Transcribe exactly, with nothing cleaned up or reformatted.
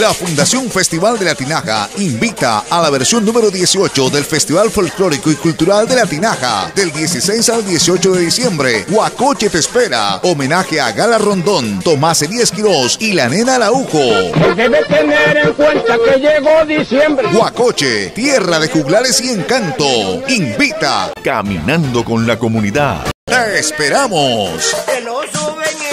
La Fundación Festival de la Tinaja invita a la versión número dieciocho del Festival Folclórico y Cultural de la Tinaja del dieciséis al dieciocho de diciembre. Huacoche te espera. Homenaje a Gala Rondón, Tomás Elías Quirós y la Nena Araujo. Debe tener en cuenta que llegó diciembre. Huacoche, tierra de juglares y encanto. Invita. Caminando con la comunidad. ¡Te esperamos! Que lo suben